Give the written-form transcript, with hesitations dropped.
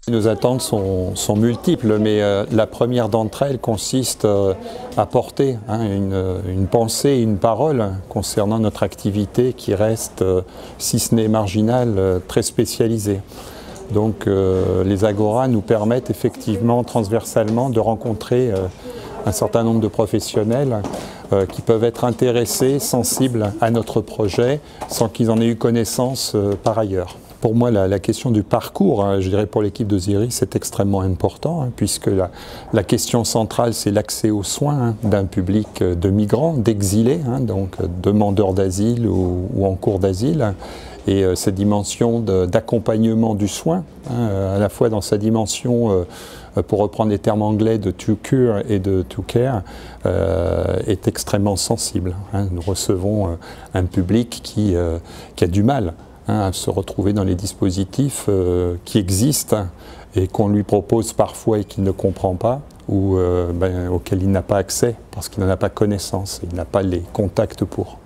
Nos attentes sont multiples, mais la première d'entre elles consiste à porter une pensée, une parole concernant notre activité qui reste, si ce n'est marginale, très spécialisée. Donc les agoras nous permettent effectivement transversalement de rencontrer un certain nombre de professionnels qui peuvent être intéressés, sensibles à notre projet, sans qu'ils en aient eu connaissance par ailleurs. Pour moi, la question du parcours, je dirais pour l'équipe d'Osiris, c'est extrêmement important, puisque la question centrale, c'est l'accès aux soins d'un public de migrants, d'exilés, donc demandeurs d'asile ou en cours d'asile. Et cette dimension d'accompagnement du soin, à la fois dans sa dimension, pour reprendre les termes anglais, de to cure et de to care, est extrêmement sensible. Nous recevons un public qui a du mal à se retrouver dans les dispositifs qui existent et qu'on lui propose parfois et qu'il ne comprend pas, ou auxquels il n'a pas accès parce qu'il n'en a pas connaissance, il n'a pas les contacts pour.